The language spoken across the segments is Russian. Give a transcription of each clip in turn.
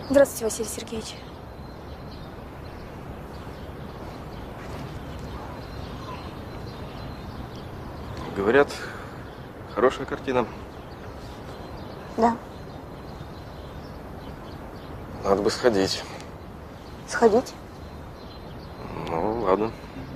Здравствуйте, Василий Сергеевич. Говорят, хорошая картина. Да. Надо бы сходить. Сходить? Ну, ладно.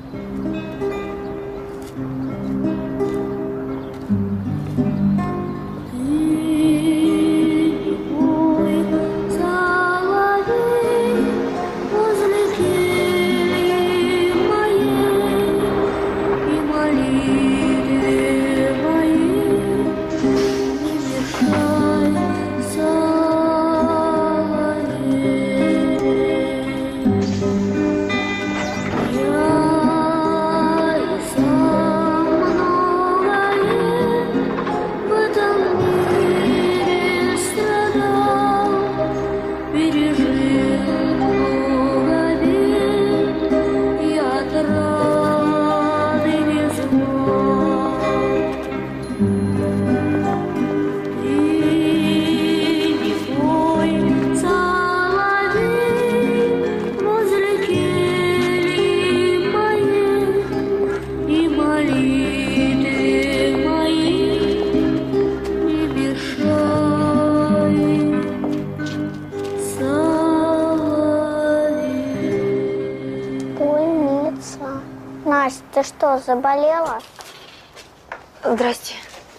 Настя, ты что, заболела? Здрасте.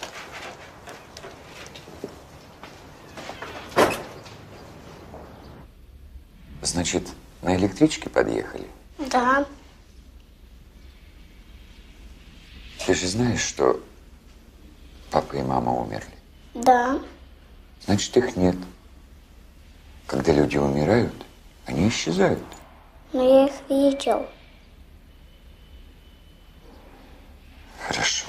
Значит, на электричке подъехали? Да. Ты же знаешь, что папа и мама умерли? Да. Значит, их нет. Когда люди умирают, они исчезают. Но я их видел. Хорошо.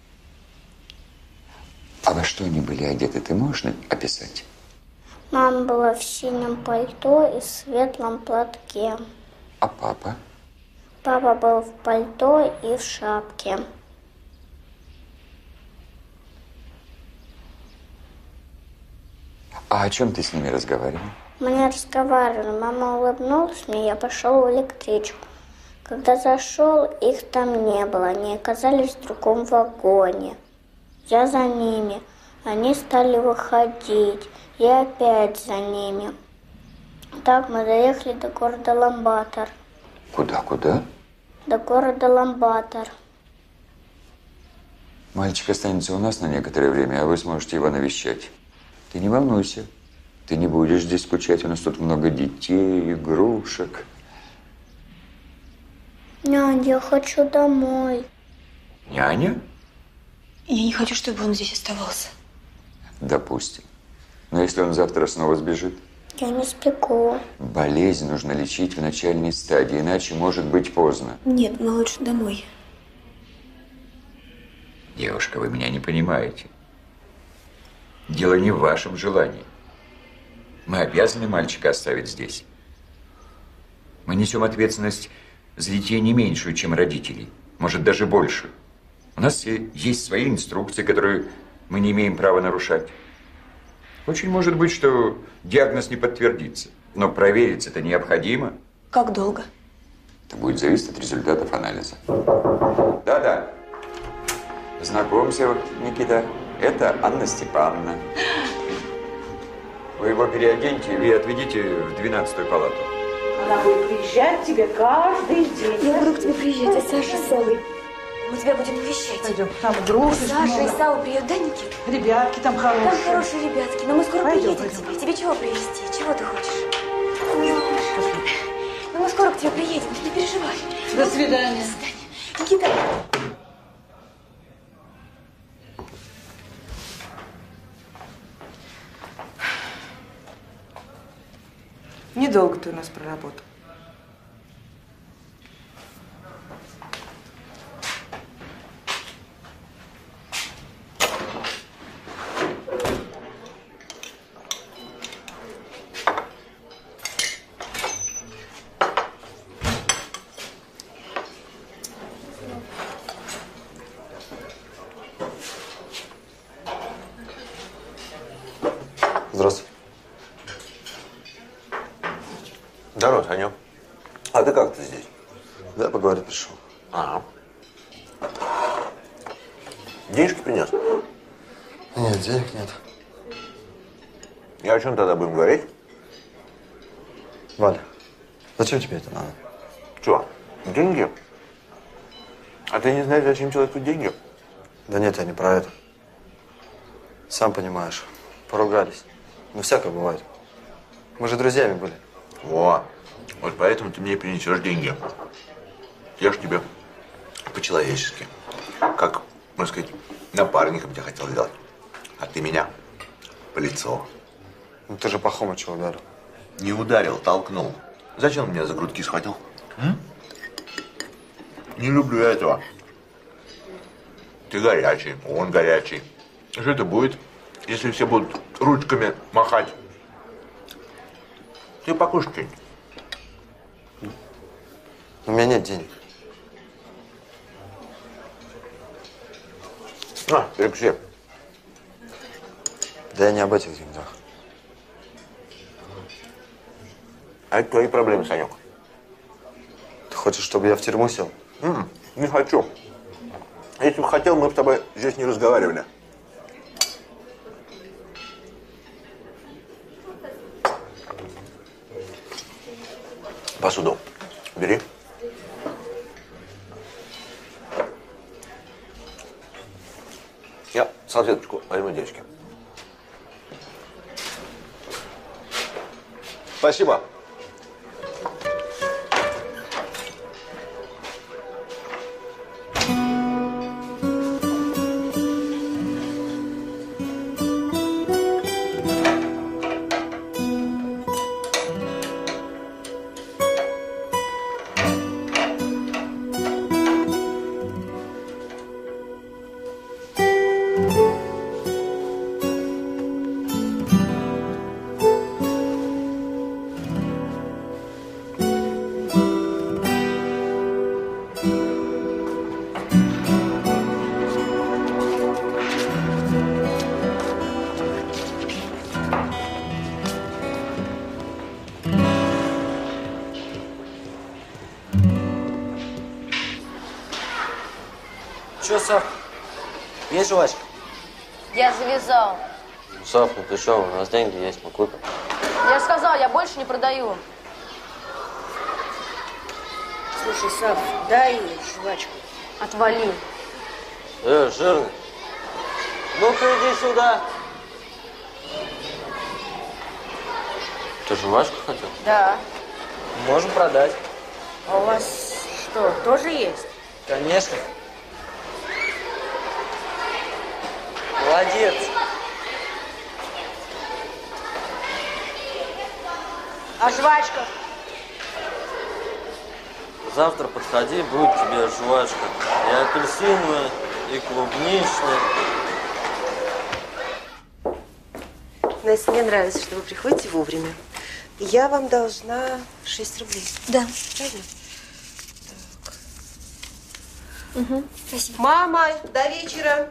А во что они были одеты, ты можешь описать? Мама была в синем пальто и светлом платке. А папа? Папа был в пальто и в шапке. А о чем ты с ними разговаривал? Мы не разговаривали. Мама улыбнулась мне, я пошел в электричку. Когда зашел, их там не было. Они оказались в другом вагоне. Я за ними. Они стали выходить. Я опять за ними. Так мы доехали до города Ламбатор. Куда? До города Ламбатор. Мальчик останется у нас на некоторое время, а вы сможете его навещать. Ты не волнуйся. Ты не будешь здесь скучать. У нас тут много детей, игрушек. Нянь, я хочу домой. Няня? Я не хочу, чтобы он здесь оставался. Допустим. Но если он завтра снова сбежит? Я не сбегу. Болезнь нужно лечить в начальной стадии, иначе может быть поздно. Нет, мы лучше домой. Девушка, вы меня не понимаете. Дело не в вашем желании. Мы обязаны мальчика оставить здесь. Мы несем ответственность за детей не меньшую, чем родителей. Может, даже больше. У нас есть свои инструкции, которые мы не имеем права нарушать. Очень может быть, что диагноз не подтвердится. Но проверить это необходимо. Как долго? Это будет зависеть от результатов анализа. Да. Знакомься, Никита. Это Анна Степановна. Вы его переоденьте и отведите в 12-ю палату. Она будет приезжать к тебе каждый день. Я буду к тебе приезжать, а Саша с Савой. Мы тебя будем навещать. Пойдем, там игрушки. Саша и Сава приедут, да, Никита? Ребятки там хорошие. Там хорошие ребятки, но мы скоро Пойдем, приедем пойдем. к тебе. Тебе чего привезти? Чего ты хочешь? Ну, мы скоро к тебе приедем, ты не переживай. До свидания. До свидания. Никита. Недолго ты у нас проработал. Здравствуй. Здорово, Санек. А ты как ты здесь? Да, поговорить пришел. Ага. Денежки принес? Нет, денег нет. И о чем тогда будем говорить? Валя, зачем тебе это надо? Что? Деньги? А ты не знаешь, зачем человеку деньги? Да нет, я не про это. Сам понимаешь, поругались. Ну, всякое бывает. Мы же друзьями были. Во. Вот поэтому ты мне принесешь деньги. Я ж тебе по-человечески. Как, можно сказать, напарником тебя хотел сделать. А ты меня по лицу. Ну, ты же Пахомыча ударил. Не ударил, толкнул. Зачем меня за грудки схватил? Не люблю я этого. Ты горячий, он горячий. Что это будет, если все будут ручками махать? Ты покушай что-нибудь. У меня нет денег. На, перепиши. Да я не об этих деньгах. А это твои проблемы, Санек. Ты хочешь, чтобы я в тюрьму сел? Не хочу. Если бы хотел, мы бы с тобой здесь не разговаривали. Посуду бери. Я салфеточку возьму девочки. Спасибо. Че, Сав, есть жвачка? Я завязал. Сав, ну ты что, у нас деньги есть, мы купим. Я же сказала, я больше не продаю. Слушай, Сав, дай жвачку. Отвали. Жирный. Ну-ка иди сюда. Ты жвачку хотел? Да. Можем продать. А у вас что, тоже есть? Конечно. Молодец. А жвачка? Завтра подходи, будет тебе жвачка. И апельсиновая, и клубничная. Настя, мне нравится, что вы приходите вовремя. Я вам должна 6 рублей. Да. Правильно? Угу. Спасибо. Мама, до вечера.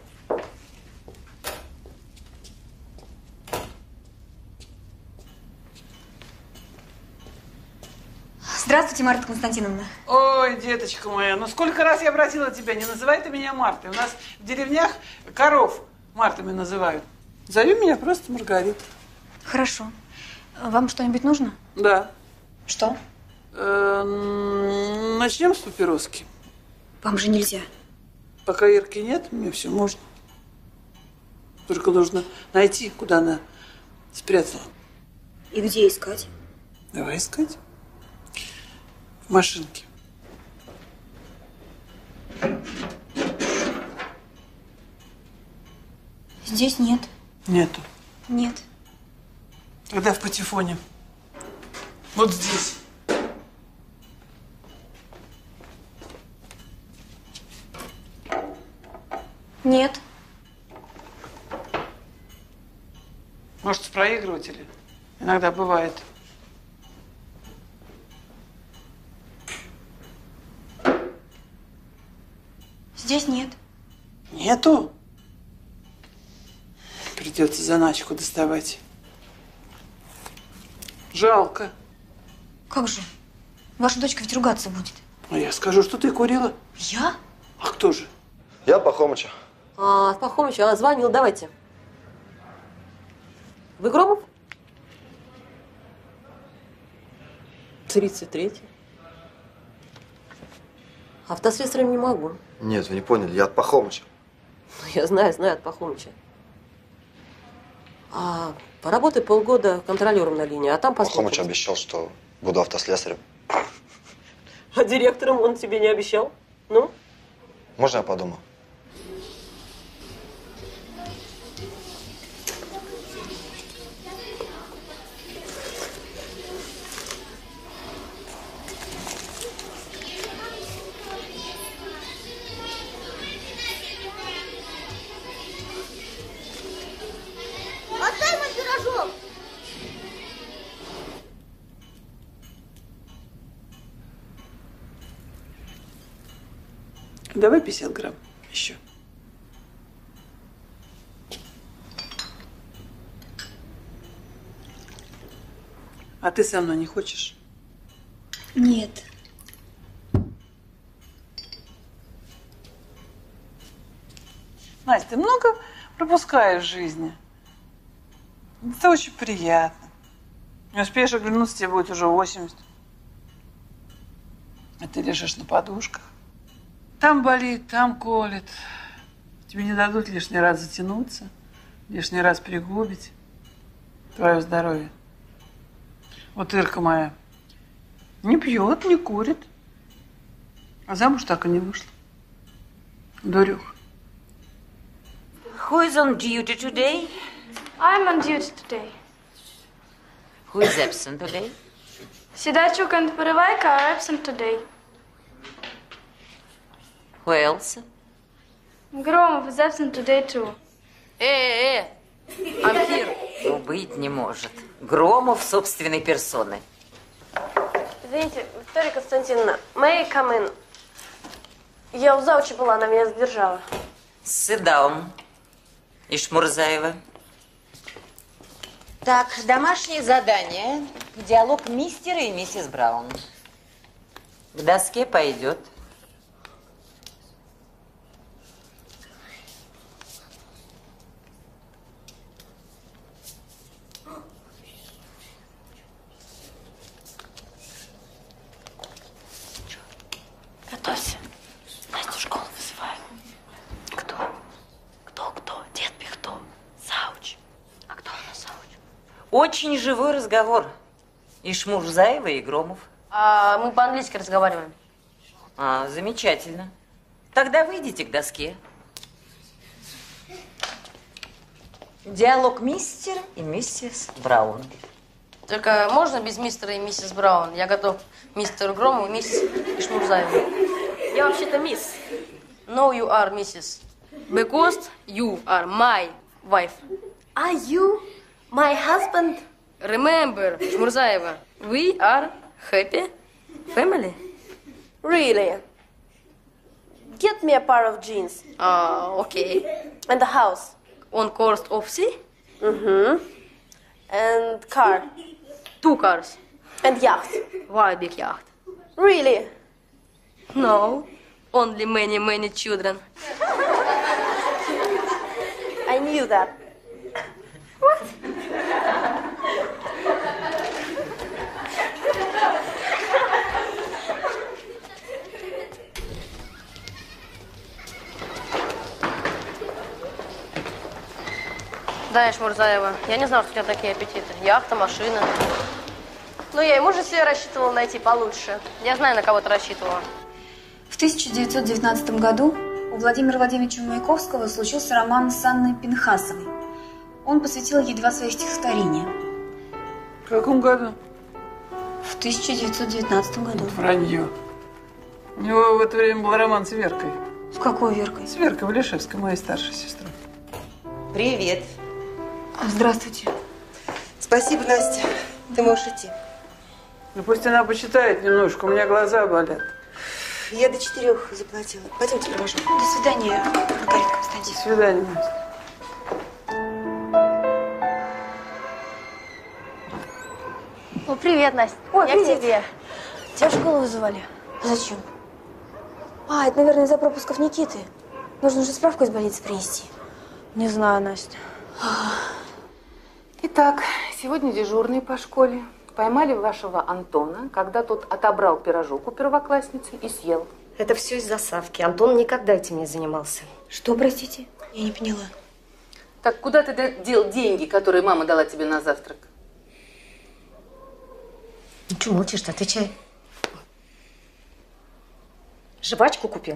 Здравствуйте, Марта Константиновна. Ой, деточка моя, ну сколько раз я просила тебя, не называй ты меня Мартой. У нас в деревнях коров Мартами называют. Зови меня просто Маргарита. Хорошо. Вам что-нибудь нужно? Да. Что? Начнем с папироски. Вам же нельзя. Пока Ирки нет, мне все можно. Только нужно найти, куда она спрятала. И где искать? Давай искать. В машинке. Здесь нет. Нету. Нет. Тогда в патефоне. Вот здесь. Нет. Может, в проигрывателе? Иногда бывает. Здесь нет. Нету? Придется заначку доставать. Жалко. Как же? Ваша дочка ведь ругаться будет. А я скажу, что ты курила. Я? А кто же? Я Пахомыча. Пахомыча, звонил, давайте. Вы Громов? 33-й. Автослесарем не могу. Нет, вы не поняли, я от Пахомыча. Я знаю от Пахомыча. Поработай полгода контролером на линии, а там посмотрим. Пахомыч обещал, что буду автослесарем. А директором он тебе не обещал? Ну? Можно я подумаю? Отдай мой пирожок! Давай 50 грамм еще. А ты со мной не хочешь? Нет. Настя, ты много пропускаешь в жизни. Это очень приятно. Не успеешь оглянуться, тебе будет уже 80. А ты лежишь на подушках. Там болит, там колет. Тебе не дадут лишний раз затянуться, лишний раз пригубить твое здоровье. Вот Ирка моя не пьет, не курит. А замуж так и не вышла. Дурюх. Who is on duty today? I'm on duty today. Who is absent today? Sidarchuk and Parivaika are absent today. Who else? Gromov is absent today too. I'm here. Ну, быть не может. Громов собственной персоной. Извините, Виктория Константиновна, may I come in? Я у заучи была, она меня задержала. Sit down. Ишмурзаева. Так, домашнее задание. Диалог мистера и миссис Браун. К доске пойдет. Готовься. Настю в школу вызываю. Кто? Кто? Дед Пихто. Зауч. А кто у нас зауч? Очень живой разговор. Ишмурзаева и Громов. Мы по-английски разговариваем. Замечательно. Тогда выйдите к доске. Диалог мистер и миссис Браун. Только можно без мистера и миссис Браун? Я готов мистеру Грому и миссис Ишмурзаеву. Я вообще-то мисс. No, you are Mrs. Because you are my wife. Are you my husband? Remember, Ишмурзаева, we are happy family. Really? Get me a pair of jeans. Okay. And a house. On coast of sea? Mm-hmm. And car. 2 cars. And yacht. Why big yacht? Really? No. Only many children. I knew that. Да, Ишмурзаева, я не знала, что у тебя такие аппетиты. Яхта, машина. Ну, я и мужа себе рассчитывала найти получше. Я знаю, на кого ты рассчитывала. В 1919 году у Владимира Владимировича Маяковского случился роман с Анной Пинхасовой. Он посвятил ей 2 своих стихотворения. В каком году? В 1919 году. Вранье. У него в это время был роман с Веркой. С какой Веркой? С Веркой Валишевской, моей старшей сестрой. Привет. Здравствуйте. Спасибо, Настя. Ты можешь идти. Ну пусть она почитает немножко, у меня глаза болят. Я до 4 заплатила. Пойдемте провожу. До свидания, Маргарита Константиновна. До свидания, Настя. Привет, Настя. Ой, я привет. к тебе. Тебя в школу вызывали. Зачем? А, это, наверное, из-за пропусков Никиты. Нужно же справку из больницы принести. Не знаю, Настя. Итак, сегодня дежурные по школе поймали вашего Антона, когда тот отобрал пирожок у первоклассницы и съел. Это все из-за Савки. Антон никогда этим не занимался. Что, простите? Я не поняла. Так куда ты дел деньги, которые мама дала тебе на завтрак? Ну что молчишь-то? Отвечай. Жвачку купил?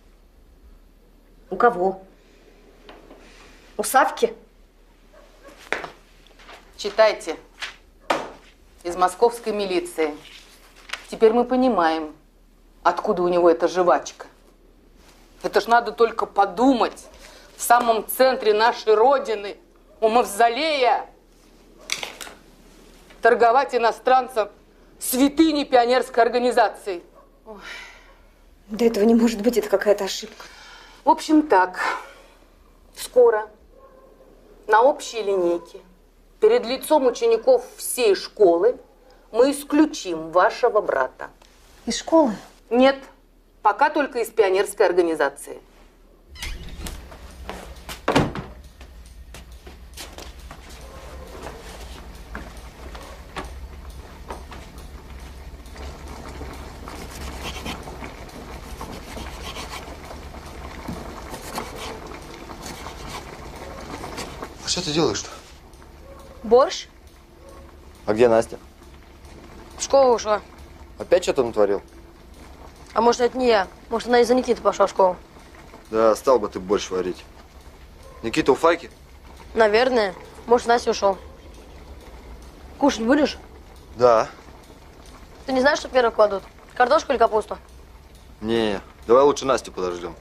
У кого? У Савки? Читайте. Из московской милиции. Теперь мы понимаем, откуда у него эта жвачка. Это ж надо только подумать. В самом центре нашей Родины, у мавзолея, торговать иностранцам святыней пионерской организации. Ой. Да этого не может быть, это какая-то ошибка. В общем, так. Скоро на общей линейке перед лицом учеников всей школы мы исключим вашего брата. Из школы? Нет, пока только из пионерской организации. А что ты делаешь-то? Борщ? А где Настя? В школу ушла. Опять что-то натворил? А может, это не я? Может, она из-за Никиты пошла в школу? Да, стал бы ты борщ варить. Никита у Файки? Наверное. Может, Настя ушел. Кушать будешь? Да. Ты не знаешь, что первый кладут? Картошку или капусту? Не, давай лучше Настю подождем.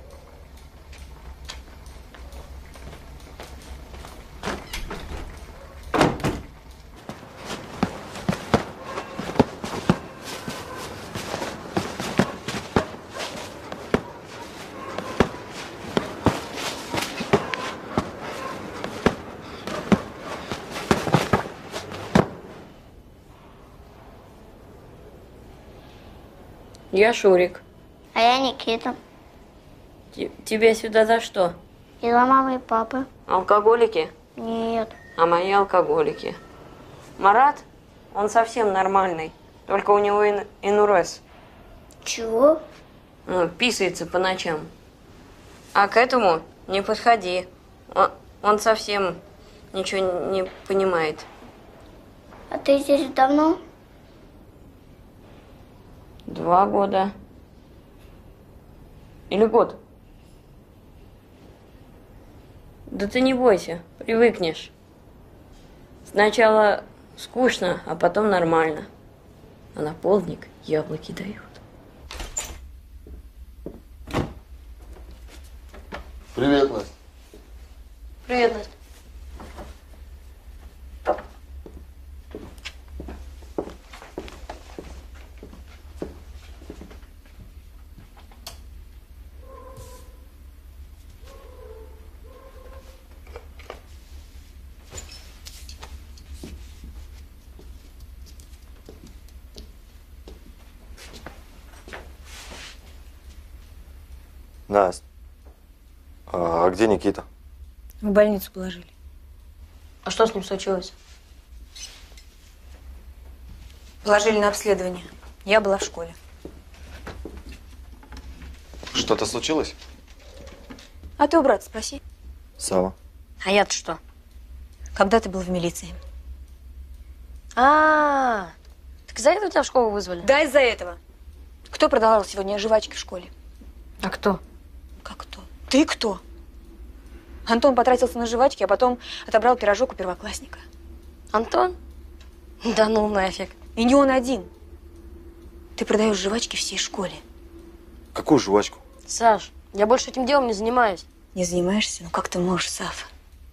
Я Шурик. А я Никита. Тебе сюда за что? Из-за мамы и папы. Алкоголики? Нет. А мои алкоголики. Марат, он совсем нормальный. Только у него инурез. Чего? Ну, писается по ночам. А к этому не подходи. Он совсем ничего не понимает. А ты здесь давно? 2 года. Или год. Да ты не бойся, привыкнешь. Сначала скучно, а потом нормально. А на полдник яблоки дают. Привет, Настя. Привет, Настя. Настя, а где Никита? В больницу положили. А что с ним случилось? Положили на обследование. Я была в школе. Что-то случилось? А ты у брата спроси. Сава. А я-то что? Когда ты был в милиции? Так из-за этого тебя в школу вызвали? Да, из-за этого. Кто продавал сегодня жвачки в школе? А кто? Как кто? Ты кто? Антон потратился на жвачки, а потом отобрал пирожок у первоклассника. Антон? Да ну нафиг. И не он один. Ты продаешь жвачки всей школе. Какую жвачку? Саш, я больше этим делом не занимаюсь. Не занимаешься? Ну как ты можешь, Сав?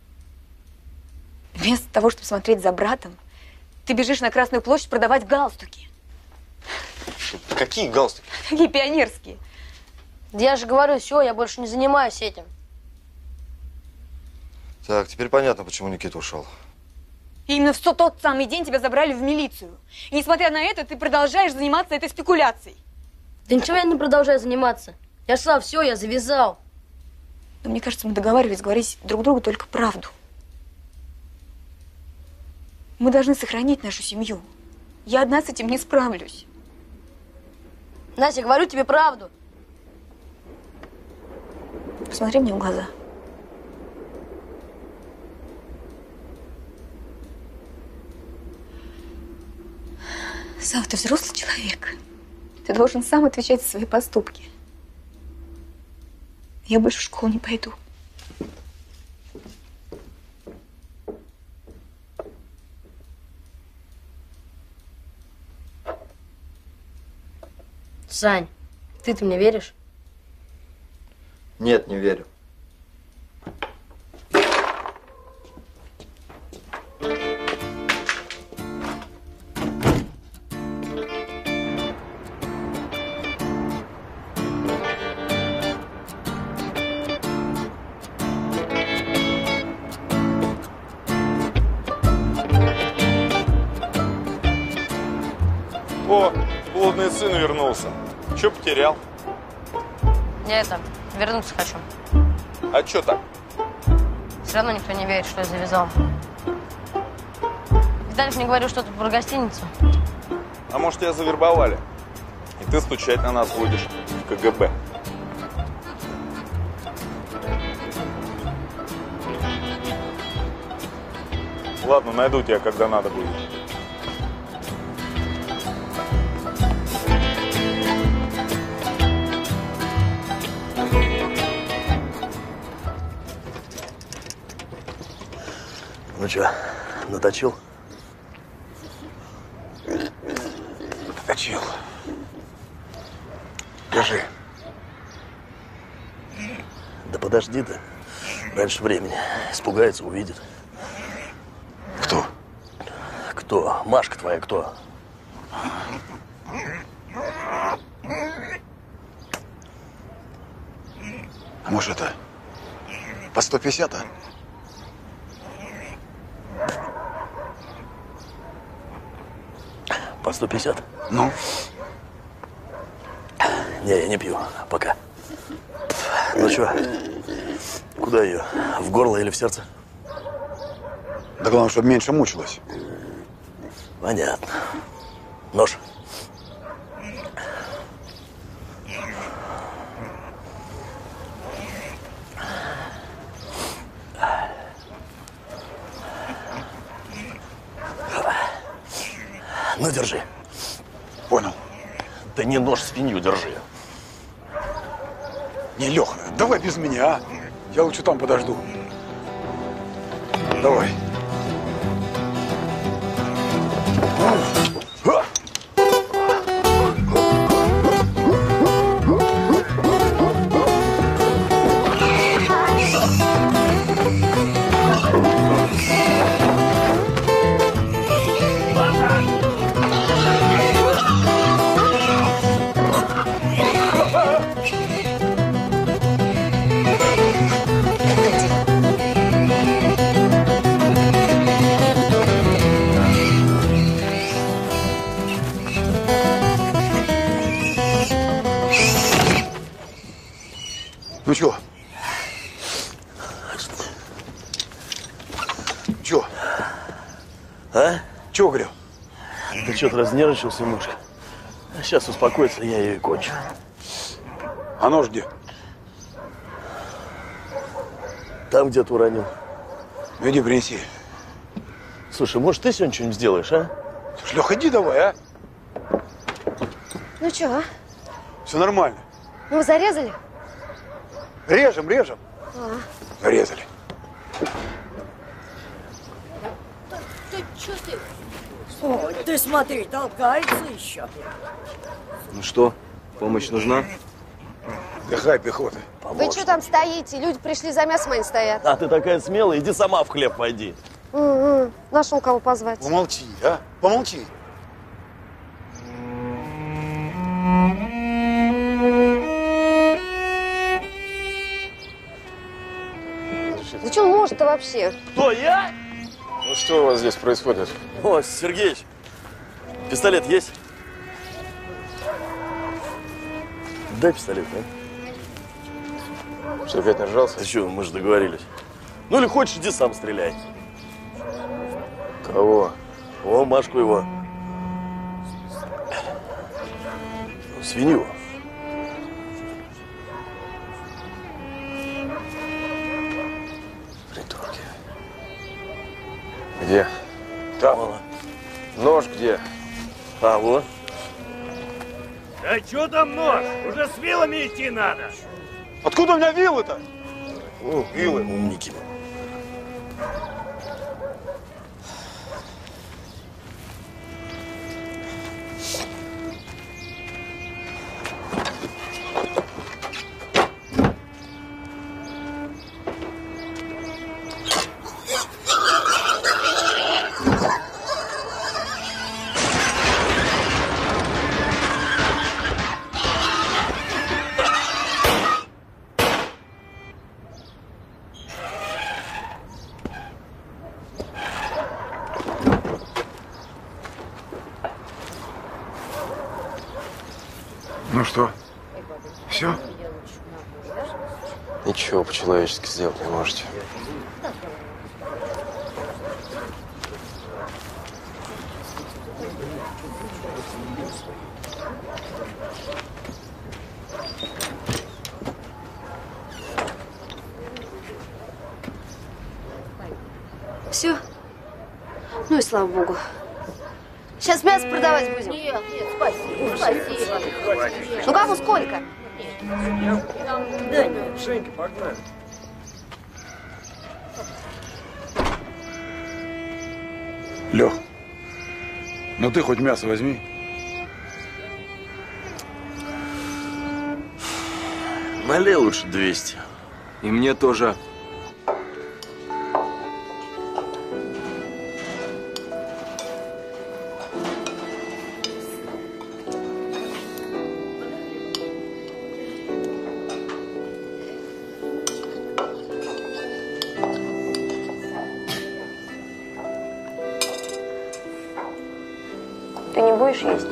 Вместо того, чтобы смотреть за братом, ты бежишь на Красную площадь продавать галстуки. Какие галстуки? Какие пионерские. Да я же говорю, все, я больше не занимаюсь этим. Так, теперь понятно, почему Никита ушел. И именно в тот самый день тебя забрали в милицию. И несмотря на это, ты продолжаешь заниматься этой спекуляцией. Да ничего я не продолжаю заниматься. Я же сказал, все, я завязал. Но мне кажется, мы договаривались говорить друг другу только правду. Мы должны сохранить нашу семью. Я одна с этим не справлюсь. Настя, говорю тебе правду. Посмотри мне в глаза. Сава, ты взрослый человек. Ты должен сам отвечать за свои поступки. Я больше в школу не пойду. Сань, ты-то мне веришь? Нет, не верю. О, блудный сын вернулся. Че потерял? Я вернуться хочу. А че так? Все равно никто не верит, что я завязал. Виталик мне говорил что-то про гостиницу. А может, тебя завербовали? И ты стучать на нас будешь в КГБ. Ладно, найду тебя, когда надо будет. Ну что, наточил? Наточил. Держи. Да подожди ты. Раньше времени. Испугается, увидит. Кто? Кто? Машка твоя кто? А может, это по 150, а? По 150? Ну? Не, я не пью. Пока. Ну что, куда ее? В горло или в сердце? Да главное, чтобы меньше мучилась. Понятно. Нож. Ну, держи. Понял. Да не нож, свинью держи. Не, Леха, давай без меня, а? Я лучше там подожду. Давай. Ну чё? Чё? А? Чё, говорю? Да что-то разнервничался немножко. Сейчас успокоится, я ее и кончу. А нож где? Там где-то уронил. Ну иди принеси. Слушай, может, ты сегодня что-нибудь сделаешь, а? Слушай, Леха, иди давай, а? Ну что, а? Все нормально. Ну, вы зарезали? Режем. А. Зарезали. Ты что ты? Ой, ты смотри, толкается еще. Ну что, помощь нужна? Дыхай, пехота. Вы что там стоите? Люди пришли за мясом, они стоят. А ты такая смелая, иди сама в хлеб пойди. Нашел кого позвать. Помолчи, а? Помолчи. Да что он может-то вообще? Кто, я? Ну что у вас здесь происходит? О, Сергеич, пистолет есть? Дай пистолет, а? Что, опять нажрался? Ты что, мы же договорились. Ну или хочешь, иди сам стреляй. Кого? О, Машку его. Свинью. Придурки. Где? Там. Нож где? А, вот. Да что там нож? Уже с вилами идти надо. Откуда у меня вилы-то? О, вилы. Умники. Ну что? Все? Ничего по-человечески сделать не можете. Все. Ну и слава богу. Сейчас мясо продавать будем. Нет, спасибо, спасибо. Ну кому сколько? Да нет. Женька, погнали. Лех, ну ты хоть мясо возьми. Налей лучше 200. И мне тоже. Ты не будешь есть?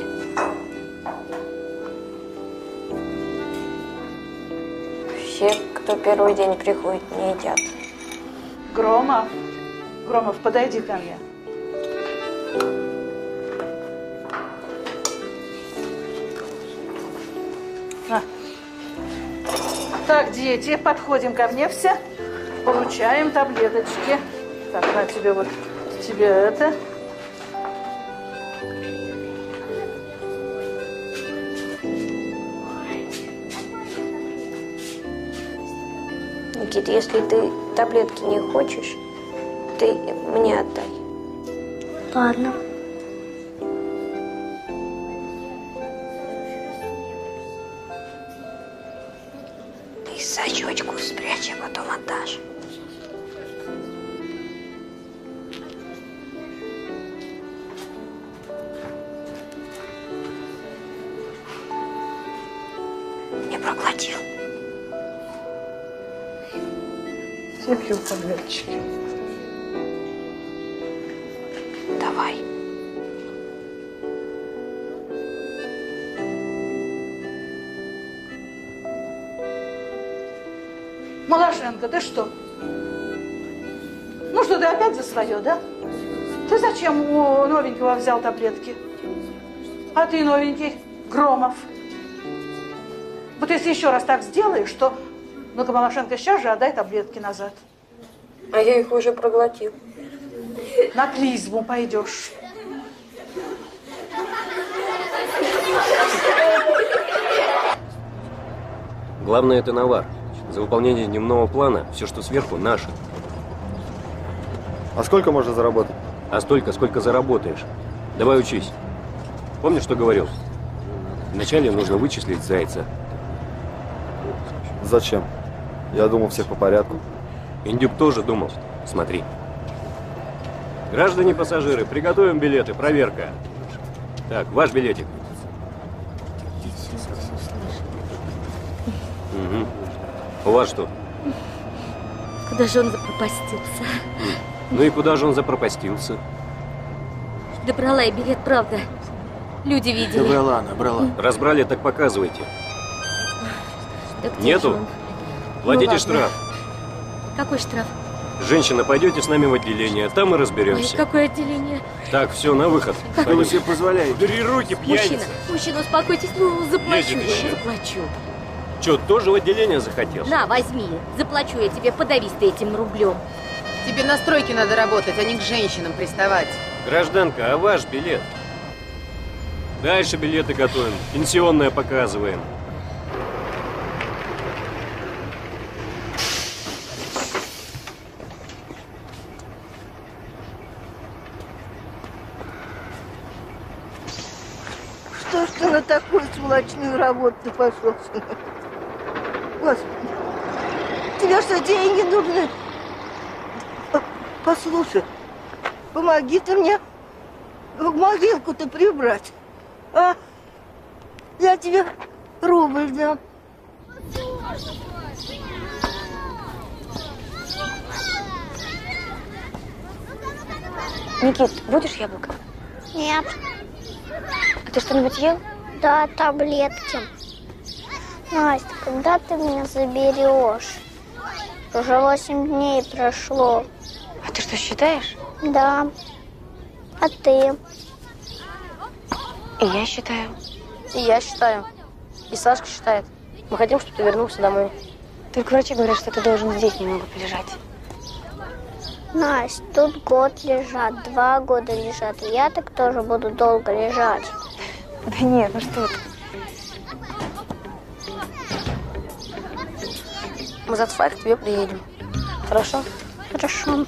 Все, кто первый день приходит, не едят. Громов, Громов, подойди ко мне. На. Так, дети, подходим ко мне все, получаем таблеточки. Так, на тебе вот, тебе это. Никит, если ты таблетки не хочешь, ты мне отдай. Ладно. Ты сачочку спрячь, а потом отдашь. Не проглотил. Все пью таблеточки. Давай. Малашенко, ты что? Ну что, ты опять за свое, да? Ты зачем у новенького взял таблетки? А ты, новенький, Громов. Вот если еще раз так сделаешь, то, ну-ка, Малашенко, сейчас же отдай таблетки назад. А я их уже проглотил. На клизму пойдешь. Главное, это навар. За выполнение дневного плана все, что сверху, наше. А сколько можно заработать? А столько, сколько заработаешь. Давай учись. Помнишь, что говорил? Вначале нужно вычислить зайца. Зачем? Я думал, всех по порядку. Индюк тоже думал. Смотри. Граждане пассажиры, приготовим билеты. Проверка. Так, ваш билетик. Угу. У вас что? Куда же он запропастился? Ну и куда же он запропастился? Да брала я билет, правда. Люди видели. Да брала она, брала. Разбрали, так показывайте. Так где Нету? же он? Платите Ну, ладно. штраф. Какой штраф? Женщина, пойдете с нами в отделение, там и Ой, разберемся. какое отделение? Так, все, на выход. Что вы себе позволяете? Бери руки, пьяница. Мужчина, успокойтесь, ну заплачу Едет я, еще. заплачу. Че, тоже в отделение захотел? На, возьми, заплачу я тебе, подавись ты этим рублем. Тебе на стройке надо работать, а не к женщинам приставать. Гражданка, а ваш билет? Дальше билеты готовим, пенсионное показываем. Что ж ты на такую сволочную работу пошел? Господи, тебе что, деньги нужны? Послушай, помоги ты мне в могилку-то прибрать. А? Я тебе рубль дам. Никит, будешь яблоко? Нет. А ты что-нибудь ел? Да, таблетки. Настя, когда ты меня заберешь? Уже 8 дней прошло. А ты что, считаешь? Да. А ты? И я считаю. И я считаю. И Сашка считает. Мы хотим, чтобы ты вернулся домой. Только врачи говорят, что ты должен здесь немного полежать. Настя, тут год лежат, 2 года лежат. И я так тоже буду долго лежать. Да нет, ну что ты. Мы завтра к тебе приедем. Хорошо? Хорошо.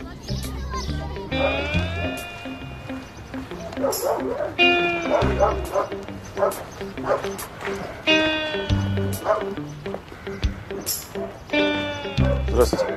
Здравствуйте.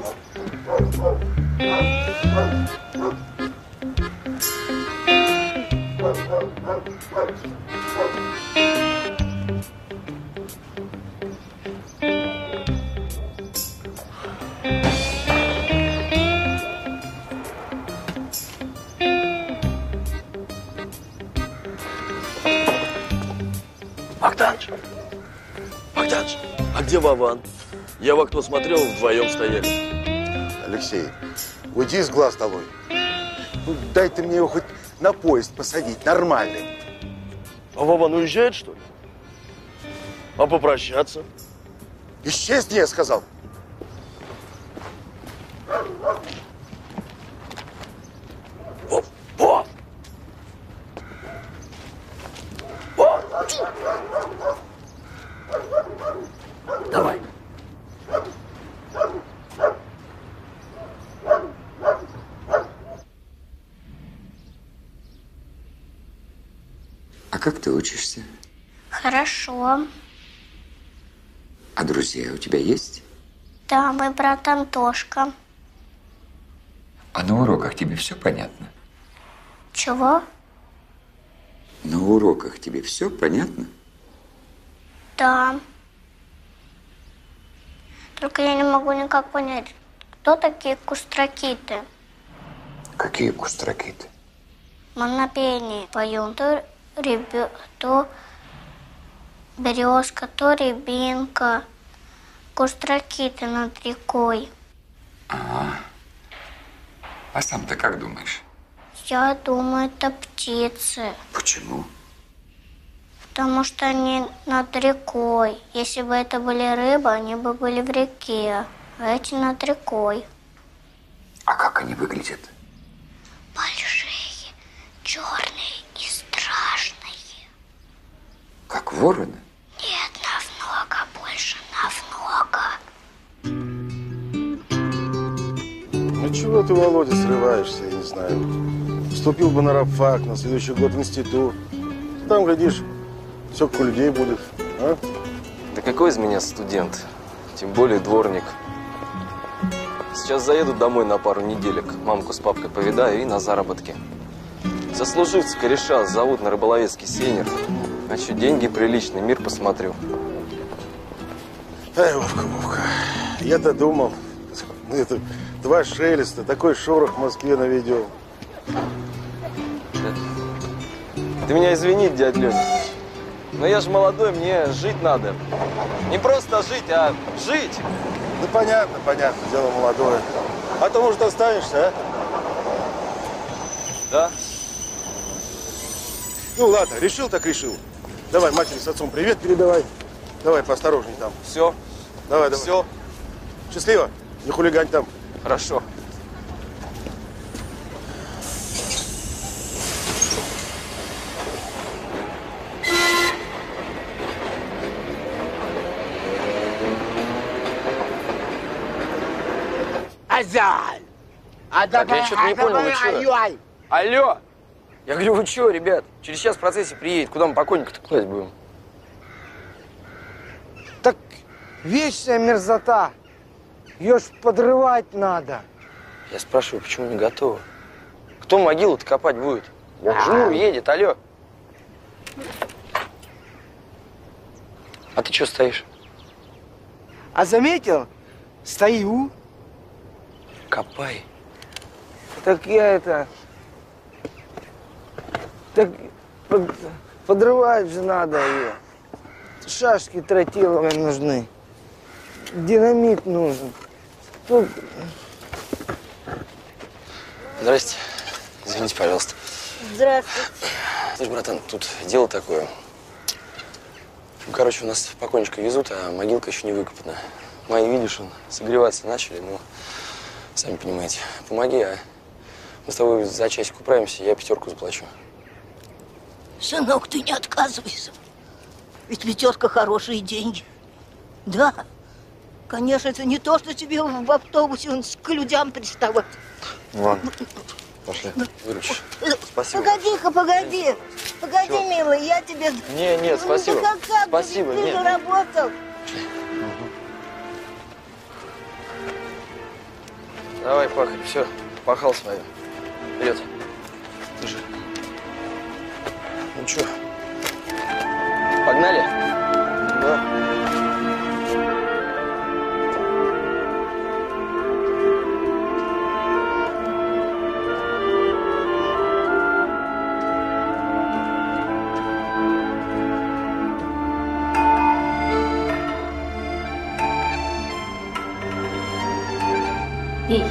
Богданыч! Богданыч, а где Вован? Я в окно смотрел, вдвоем стояли. Алексей, уйди из глаз долой. Ну, дай ты мне его хоть на поезд посадить, нормальный. А Вован уезжает, что ли? А попрощаться? Исчезни, я сказал. Вов! Вов! Давай. А как ты учишься? Хорошо. А друзья у тебя есть? Да, мой брат Антошка. А на уроках тебе все понятно? Чего? На уроках тебе все понятно? Да. Только я не могу никак понять, кто такие кустракиты. Какие кустракиты? Мы на пении поем. То березка, то рябинка. Кустракиты над рекой. А сам ты как думаешь? Я думаю, это птицы. Почему? Потому что они над рекой. Если бы это были рыбы, они бы были в реке. А эти над рекой. А как они выглядят? Большие, черные и страшные. Как вороны? Нет, намного больше, намного. Ну чего ты, Володя, срываешься, я не знаю. Вступил бы на рабфак, на следующий год в институт. Там, глядишь, все как у людей будет, а? Да какой из меня студент? Тем более дворник. Сейчас заеду домой на пару неделек. Мамку с папкой повидаю и на заработки. Сослуживцы кореша зовут на рыболовецкий сейнер. Хочу деньги приличные, мир посмотрю. Ай, Вовка, я-то думал, Это два шелеста, такой шорох в Москве наведем. Ты меня извини, дядь Леня. Но я же молодой, мне жить надо. Не просто жить, а жить. Да понятно, понятно, дело молодое. А то, может, останешься, а? Да. Ну ладно, решил так решил. Давай матери с отцом привет передавай. Давай, поосторожней там. Все. Давай, давай. Все. Счастливо. Не хулигань там. Хорошо. Азаль! Так, я что-то не понял, вы что? Алло! Я говорю, вы что, ребят? Через час в процессе приедет. Куда мы покойника-то класть будем? Так вечная мерзота. Ее ж подрывать надо. Я спрашиваю, почему не готовы? Кто могилу-то копать будет? Жнур едет, алло. А ты что стоишь? А заметил? Стою. Копай. Так я это... Так подрывать же надо ее. Шашки тротиловые нужны. Динамит нужен. Тут... Здрасте. Извините, пожалуйста. Здравствуйте. Слушай, братан, тут дело такое. Ну, короче, у нас покойничка везут, а могилка еще не выкопана. Мои, видишь, он согреваться начали, ну, сами понимаете. Помоги, а мы с тобой за часик управимся, я 5 заплачу. Сынок, ты не отказывайся. Ведь 5 хорошие деньги. Да. Конечно, это не то, что тебе в автобусе к людям приставать. Ладно, пошли. Выручишь. Спасибо. Погоди-ка, погоди. Погоди, Чё? милый, я тебе... Нет, спасибо. Ну, как? Спасибо, Ты нет. же работал. Давай, пахарь, все, пахал свое. Вперед. Держи. Ну что, погнали? Да. Пей.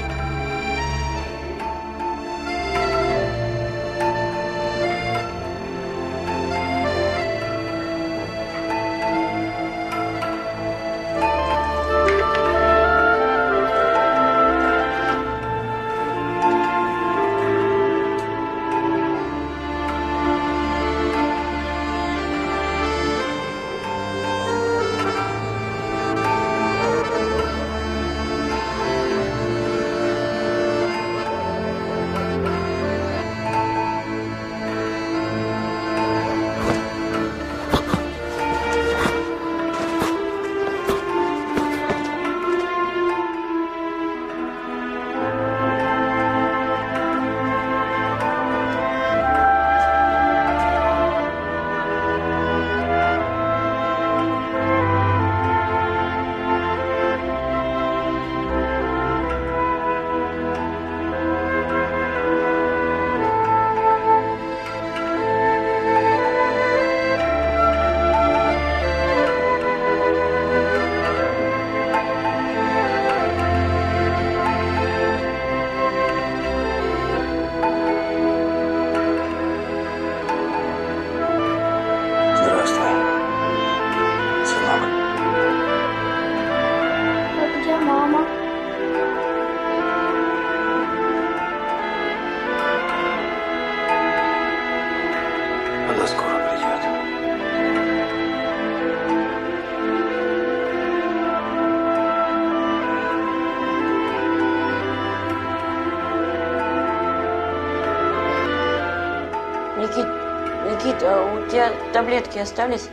Никит, а у тебя таблетки остались?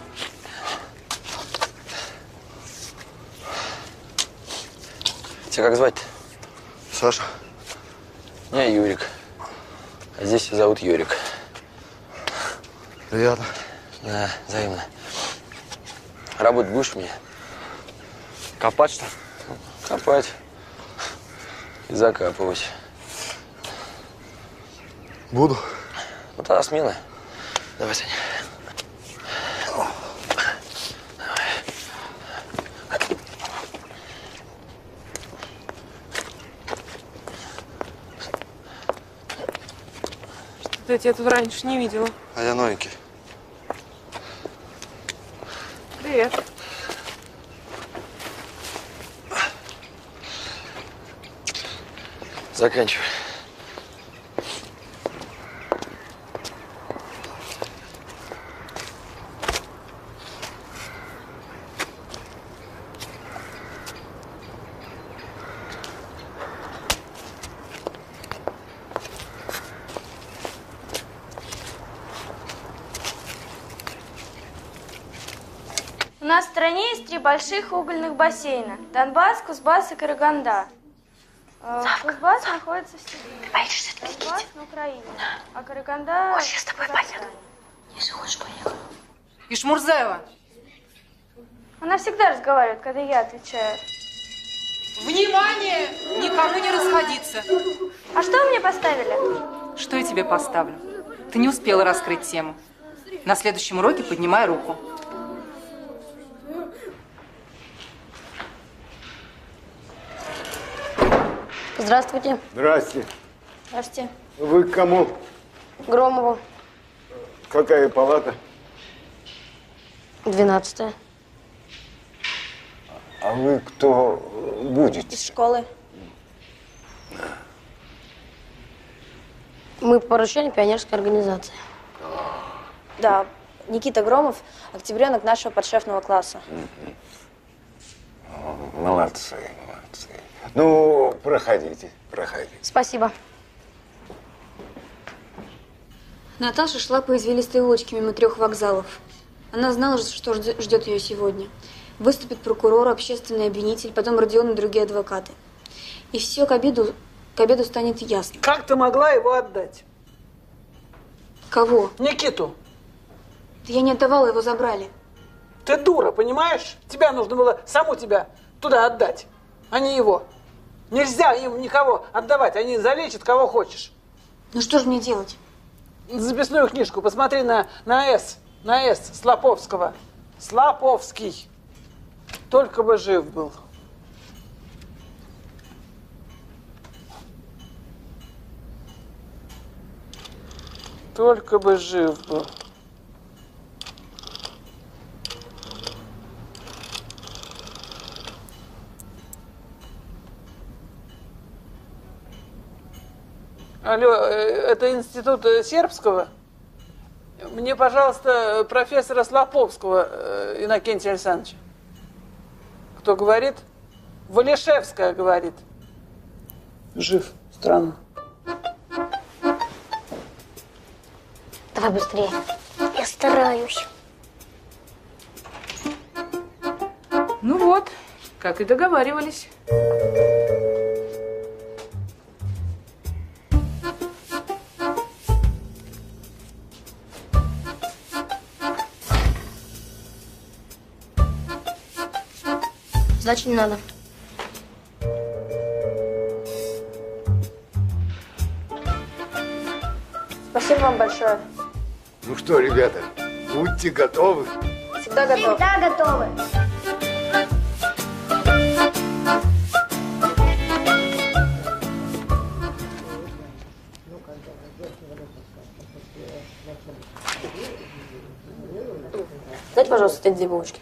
Тебя как звать-то? Саша. Меня Юрик. А здесь все зовут Юрик. Приятно. Да, взаимно. Работать будешь у меня? Копать, что ли? Копать. И закапывать. Буду. Ну тогда смело. Давай, Саня. Я тебя тут раньше не видела. А я новенький. Привет. Заканчивай. У нас в стране есть 3 больших угольных бассейна. Донбасс, Кузбасс и Караганда. Кузбасс находится в Сибири. Донбасс на Украине. А Караганда... Хочешь, я с тобой поеду? Если хочешь, поехали. Ишмурзаева. Она всегда разговаривает, когда я отвечаю. Внимание! Никому не расходиться. А что вы мне поставили? Что я тебе поставлю? Ты не успела раскрыть тему. На следующем уроке поднимай руку. Здравствуйте. Здрасте. Здравствуйте. Вы к кому? Громову. Какая палата? 12-я. А вы кто будете? Из школы. Мы по поручению пионерской организации. Да, Никита Громов, октябренок нашего подшефного класса. Молодцы, молодцы. Ну, проходите, проходите. Спасибо. Наташа шла по извилистой улочке мимо 3 вокзалов. Она знала, что ждет ее сегодня. Выступит прокурор, общественный обвинитель, потом Родион и другие адвокаты. И все к обеду станет ясно. Как ты могла его отдать? Кого? Никиту. Да я не отдавала, его забрали. Ты дура, понимаешь? Тебя нужно было саму тебя туда отдать, а не его. Нельзя им никого отдавать, они залечат кого хочешь. Ну что же мне делать? Записную книжку посмотри на С Слаповского. Слаповский. Только бы жив был. Только бы жив был. Алло, это институт сербского? Мне, пожалуйста, профессора Слаповского Иннокентия Александровича. Кто говорит? Валишевская говорит. Жив. Странно. Давай быстрее. Я стараюсь. Ну вот, как и договаривались. Сдачи не надо. Спасибо вам большое. Ну что, ребята, будьте готовы. Всегда готовы. Всегда готовы. Дайте, пожалуйста, эти 2 булочки.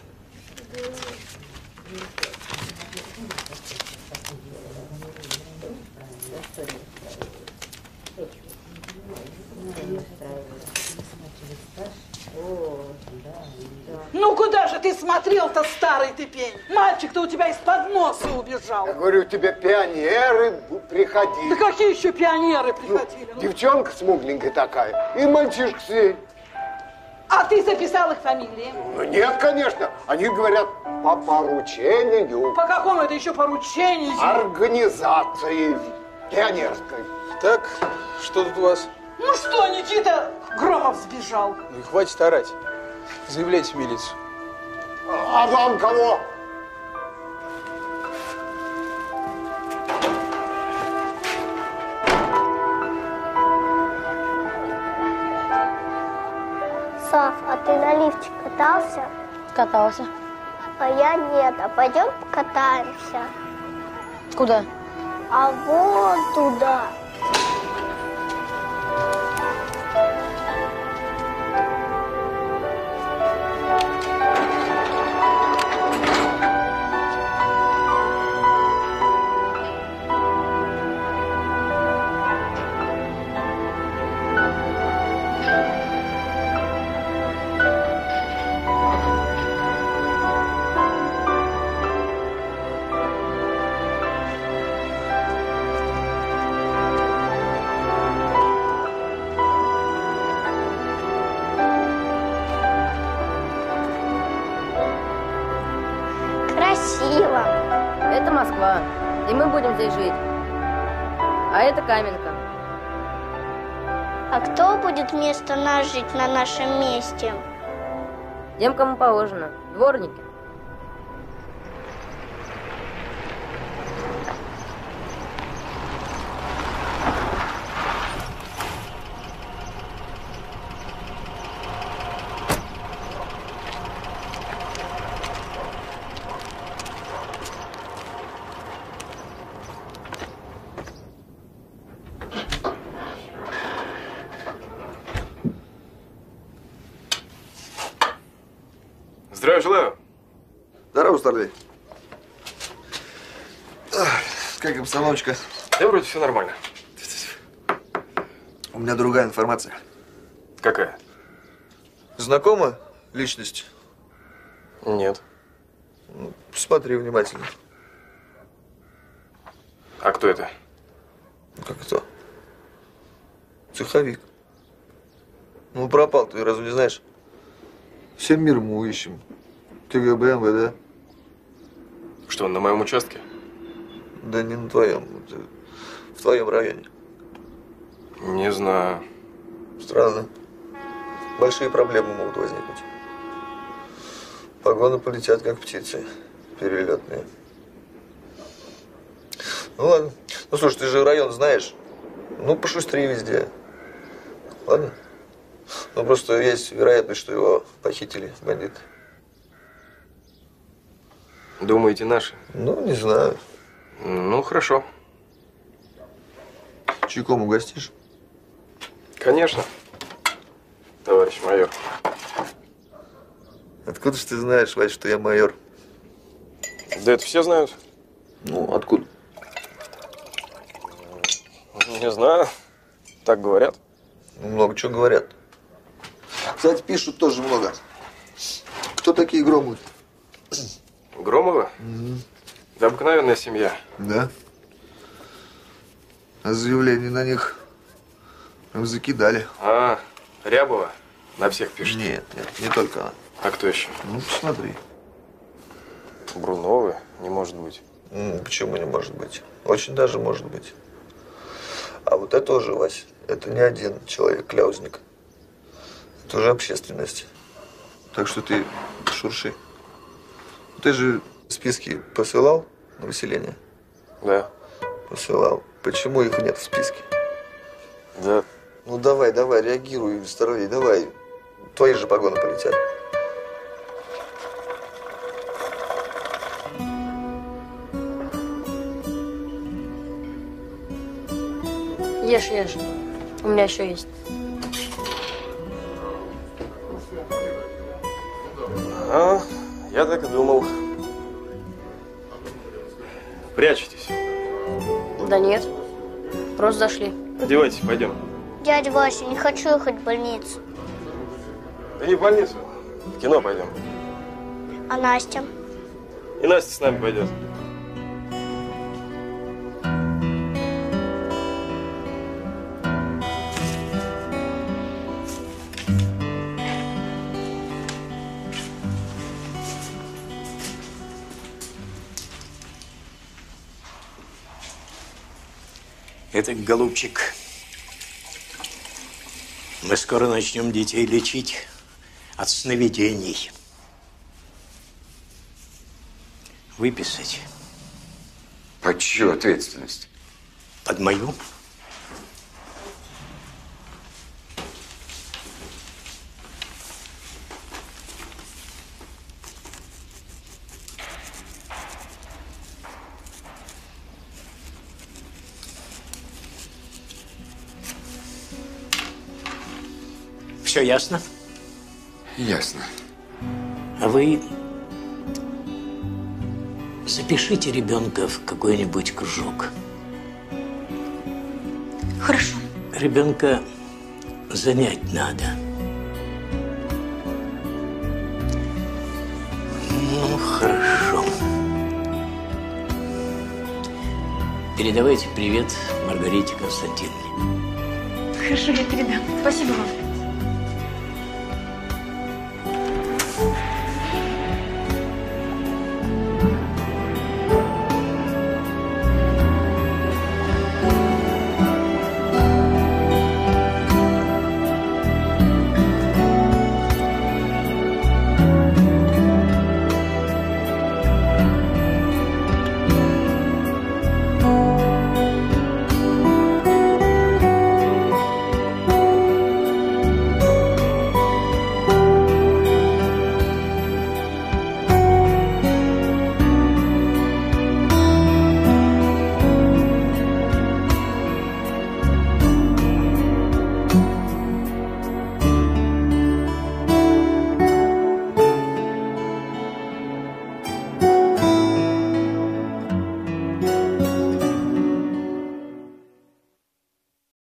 Ну куда же ты смотрел-то, старый ты пень? Мальчик-то у тебя из-под носа убежал. Я говорю, тебе пионеры приходили. Да какие еще пионеры приходили? Девчонка смугленькая такая и мальчишка с ней. А ты записал их фамилии? Ну нет, конечно. Они говорят по поручению. По какому это еще поручению? Организации пионерской. Так, что тут у вас? Ну что, Никита Громов сбежал. Ну и хватит орать. Заявляйте в милицию. А вам кого? Сав, а ты на лифте катался? Катался. А я нет. А пойдем покатаемся? Куда? А вон туда. Красиво. Это Москва, и мы будем здесь жить. А это Каменка. А кто будет вместо нас жить на нашем месте? Тем, кому положено. Дворники. Здравия желаю. Здорово, Старлей. Как обстановочка? Да вроде все нормально. У меня другая информация. Какая? Знакома личность? Нет. Ну, смотри внимательно. А кто это? Как кто? Цеховик. Ну, пропал, ты разве не знаешь? Всем миром мы ищем. КГБ, МВД. Что, он на моем участке? Да не на твоем. В твоем районе. Не знаю. Странно. Большие проблемы могут возникнуть. Погоны полетят, как птицы. Перелетные. Ну ладно. Ну слушай, ты же район знаешь. Ну, пошустрее везде. Ладно? Ну, просто есть вероятность, что его похитили бандиты. Думаете, наши? Ну, не знаю. Ну, хорошо. Чайком угостишь? Конечно, товарищ майор. Откуда ж ты знаешь, Вась, что я майор? Да это все знают. Ну, откуда? Не знаю. Так говорят. Много чего говорят. Кстати, пишут тоже много. Кто такие Громовы? Громова? Да обыкновенная семья. Да? А заявление на них закидали. А, Рябова на всех пишет? Нет, не только она. А кто еще? Ну, посмотри. Бруновы? Не может быть. Почему не может быть? Очень даже может быть. А вот это уже, Вась, это не один человек-кляузник. Это уже общественность. Так что ты шурши. Ты же списки посылал на выселение? Да. Посылал. Почему их нет в списке? Да. Ну давай, реагируй, Старлей, давай. Твои же погоны полетят. Ешь. У меня еще есть. А, я так и думал. Прячетесь. Да нет. Просто зашли. Одевайтесь, пойдем. Дядя Вася, не хочу ехать в больницу. Да не в больницу. В кино пойдем. А Настя? И Настя с нами пойдет. Это, голубчик, мы скоро начнем детей лечить от сновидений. Выписать. Под чью ответственность? Под мою. Все ясно? Ясно. А вы запишите ребенка в какой-нибудь кружок. Хорошо. Ребенка занять надо. Ну, хорошо. Передавайте привет Маргарите Константиновне. Хорошо, я передам. Спасибо вам.